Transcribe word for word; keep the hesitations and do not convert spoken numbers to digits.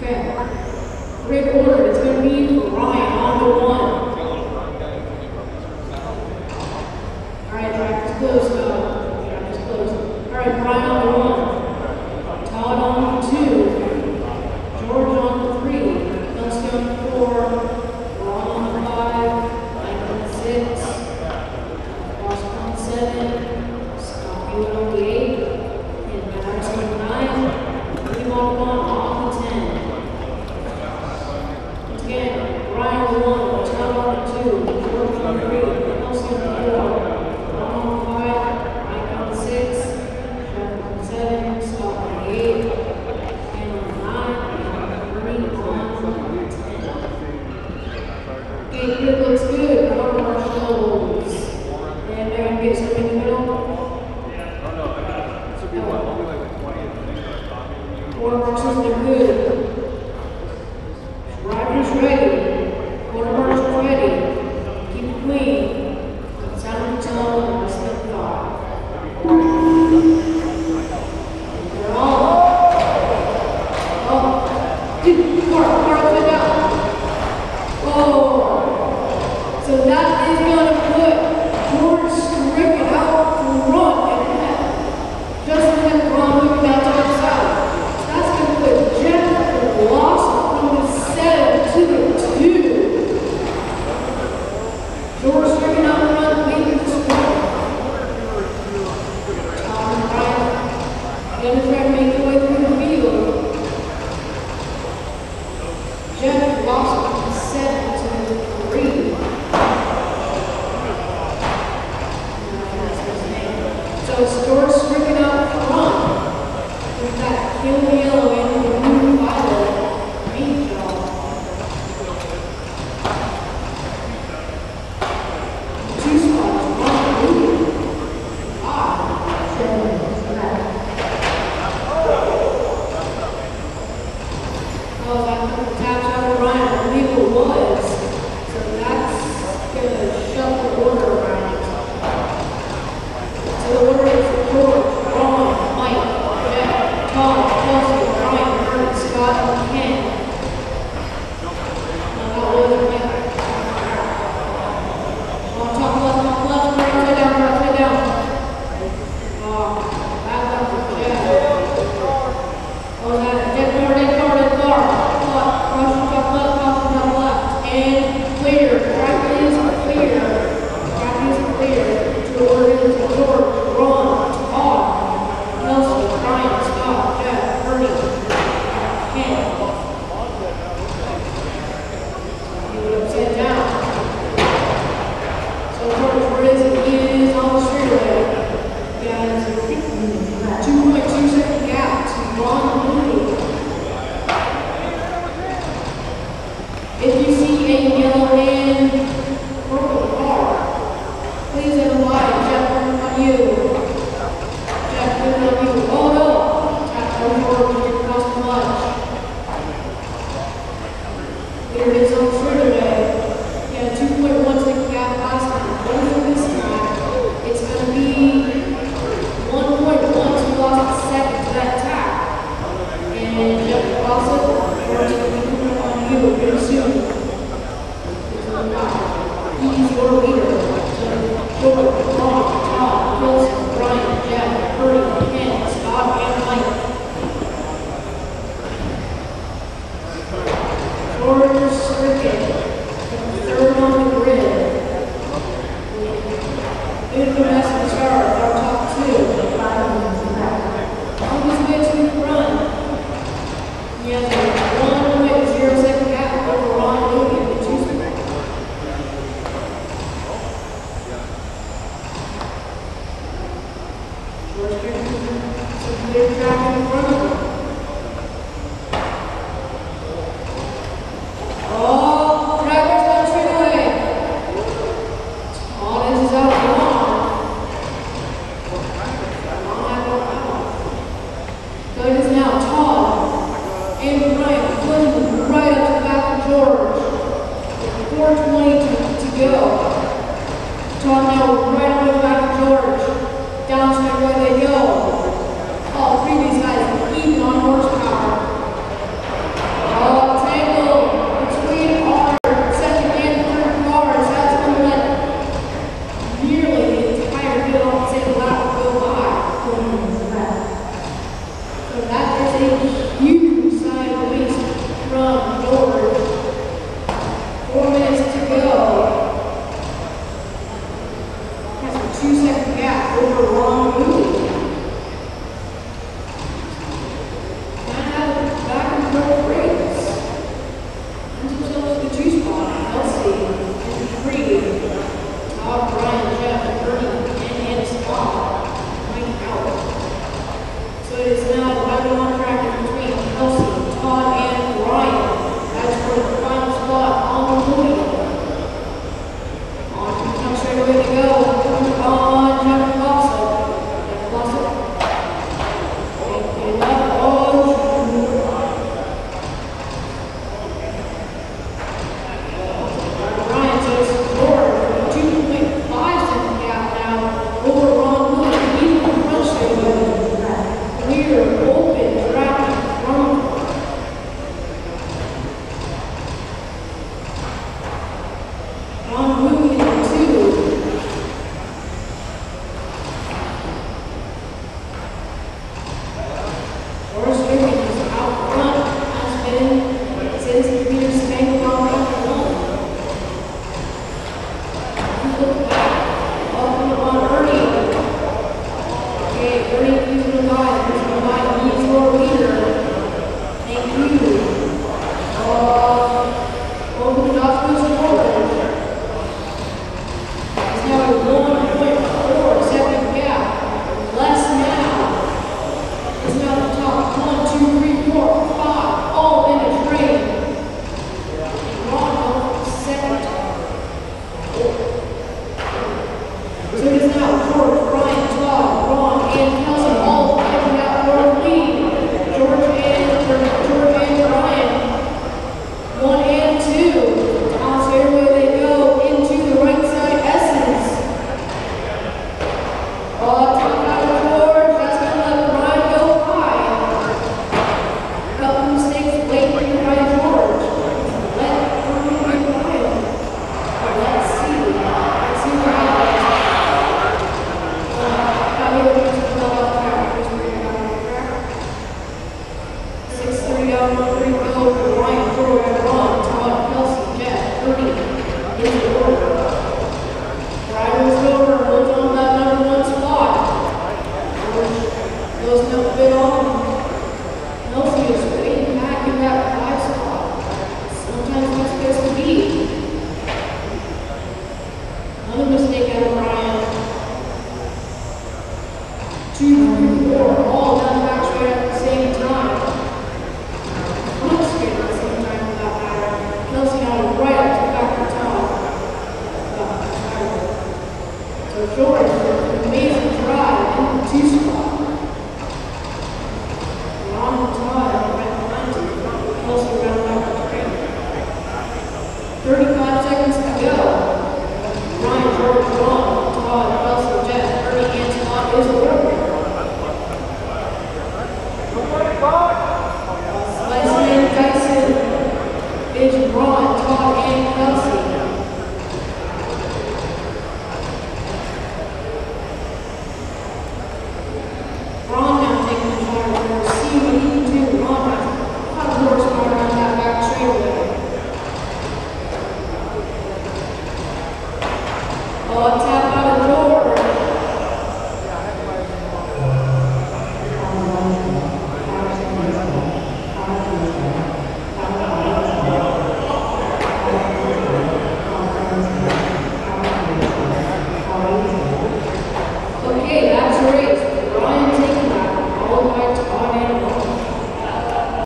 Great order. It's going to be for Ryan on the one. All right, practice close now. Practice close. All right, Ryan on the one. Todd on the two. George on the three. Kelsey on the four. Ron on the five. Mike on the six. Austin on the seven. Scott Hewitt on the eight. And Maddox on the nine. William on the one on the ten. Again, Ryan on the one, Todd on the two, George on the three, Kelsey on the four, Ron on the five, Mike on the six, Jeff on the seven, Scott on the eight, Ken on the nine, and Bernie on the ten. Okay, good, looks good. Four marshals. And they're going to get something in the middle. Four marshals, they're good. Drivers ready. Quarter marshals ready. Keep it clean. Sound the tone and rest of the five. They're all up. Oh. Dude, car, car, upside down. Oh. So that is going to put George Strickland out for run and head. Just let Ron move that to the side. So that's going to put Jeff lost from the seven to the two. George Strickland out the run, leading the squad. Tom and Ryan, the other track make their way through the field. Jeff lost from the seven to the three. So it's George Strickland out front with that kill yellow and the blue violet paint job. Two spots, one blue. Ah, seven, seven. Oh, that put the taps out of Ryan, I believe it was. So that's going to shuffle the order around. So the order is George, Ron, Mike, Jeff, Tom, Kelsey, Ryan, Bernie, Scott, and Ken. Now that was a win. On top left, top left, right side down, right side down. Oh, back up for Jeff. Oh, that Jeff Gordon, Gordon, Gordon. Cross from top left, cross from top left. And clear. Track is clear. Track is clear. To order is George, Ron, Todd, Kelsey, Ryan, Scott, Jeff, Bernie, Ken. He would upside down. So George Riz is on the straightaway. He has a two point two second gap to Ron Mooney. If you see a yellow and purple car, please advise Jeff on you. Jeff, good on you. Oh no! Tap over to your custom lunch. Here it is on straightaway. He had a two point one second gap last time. What is this time? It's going to be one point one, so he lost a second to that tap. And Jeff Fawcett, we're going to be moving on you very soon. He's your leader. So, George, Ron, Todd, Wilson, Ryan, Jeff, Bernie, Ken, Scott, and Mike. George Strickland, third on the grid. Good domestic start, our top two. On his way to the run, he has a one point zero second gap over Ron Mooney in the two spot. George Strickland, some clear track in front of him. Oh, drivers down straightaway. All this is out long. So it is now Todd and Ryan pulling right up to the back of George. four twenty to, to go. Todd now right up to the back of George. Down straightaway they go. All three of these guys even on horsepower. Chelsea round number three. thirty-five seconds to go. Ryan George one, Todd Russell Jeff, Ernie Antoine is the winner. Spiceman Dyson is Ron, Todd